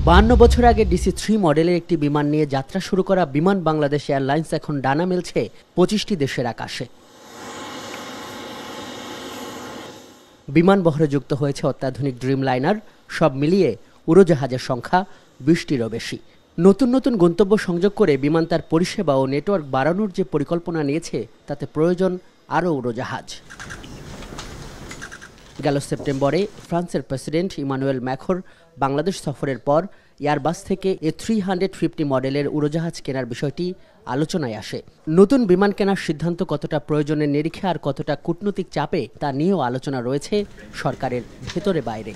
52 বছর আগে DC-3 মডেলের একটি বিমান নিয়ে যাত্রা শুরু করা বিমান বাংলাদেশ এয়ারলাইন্স এখন ডানা মেলছে 25টি দেশের আকাশে। বিমান বহরে যুক্ত হয়েছে অত্যাধুনিক ড্রিমলাইনার, সব মিলিয়ে উড়োজাহাজের সংখ্যা 20টিরও বেশি। নতুন নতুন গন্তব্য সংযোগ করে বিমান তার পরিষেবা ও নেটওয়ার্ক বাড়ানোর যে পরিকল্পনা নিয়েছে তাতে প্রয়োজন আরও উড়োজাহাজ। গেল সেপ্টেম্বরে ফ্রান্সের প্রেসিডেন্ট ইমানুয়েল ম্যাখোর বাংলাদেশ সফরের পর এয়ারবাস থেকে A350 মডেলের উড়োজাহাজ কেনার বিষয়টি আলোচনায় আসে। নতুন বিমান কেনার সিদ্ধান্ত কতটা প্রয়োজনের নিরিখে আর কতটা কূটনৈতিক চাপে তা নিয়েও আলোচনা রয়েছে সরকারের ভেতরে বাইরে।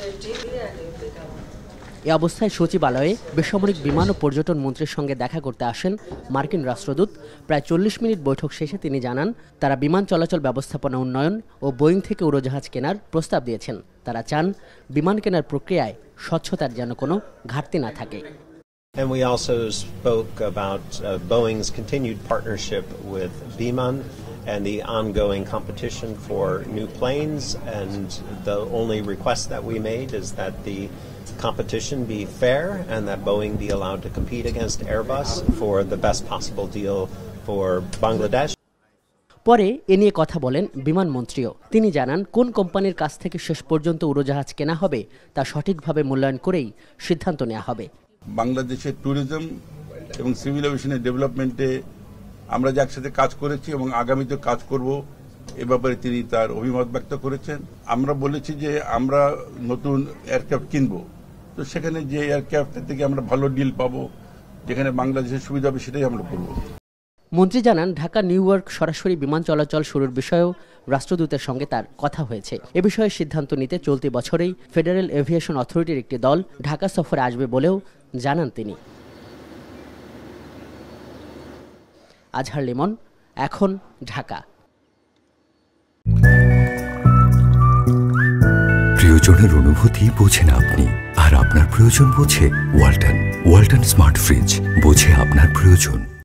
এ অবস্থায় সচিবালয়ে বেসামরিক বিমান ও পর্যটন মন্ত্রীর সঙ্গে দেখা করতে আসেন মার্কিন রাষ্ট্রদূত। প্রায় 40 মিনিট বৈঠক শেষে তিনি জানান, তারা বিমান চলাচল ব্যবস্থাপনা উন্নয়ন ও বোয়িং থেকে উড়োজাহাজ কেনার প্রস্তাব দিয়েছেন। তারা চান বিমান কেনার প্রক্রিয়ায় স্বচ্ছতার যেন কোনো ঘাটতি না থাকে। And we also spoke about Boeing's continued partnership with Biman and the ongoing competition for new planes, and the only request that we made is that the competition be fair and that Boeing be allowed to compete against Airbus for the best possible deal for Bangladesh. পরে এ নিয়ে কথা বলেন বিমানমন্ত্রীও। তিনি জানান, কোন কোম্পানির কাছ থেকে শেষ পর্যন্ত উড়োজাহাজ কেনা হবে তা সঠিকভাবে মূল্যায়ন করেই সিদ্ধান্ত নেওয়া হবে। বাংলাদেশের ট্যুরিজম এবং সিভিল এভিয়েশনের ডেভেলপমেন্টে আমরা যে একসাথে কাজ করেছি এবং আগামীতে কাজ করব, এ ব্যাপারে তিনি তার অভিমত ব্যক্ত করেছেন। আমরা বলেছি যে আমরা নতুন এয়ারক্রাফট কিনবো, তো সেখানে যে এয়ারক্রাফট থেকে আমরা ভালো ডিল পাবো, যেখানে বাংলাদেশের সুবিধা হবে সেটাই আমরা করব। মন্ত্রী জানান, ঢাকা নিউ ইয়র্ক সরাসরি বিমান চলাচল শুরুর বিষয়েও রাষ্ট্রদূতের সঙ্গে তার কথা হয়েছে। এ বিষয়ে সিদ্ধান্ত নিতে চলতি বছরেই ফেডারেল এভিয়েশন অথরিটির একটি দল ঢাকা সফরে আসবে বলেও জানান তিনি। আজহার লিমন, এখন, ঢাকা। প্রিয়জনের অনুভূতি বোঝেন আপনি, আর আপনার প্রয়োজন বোঝে ওয়ালটন। ওয়ালটন স্মার্ট ফ্রিজ বোঝে আপনার প্রয়োজন।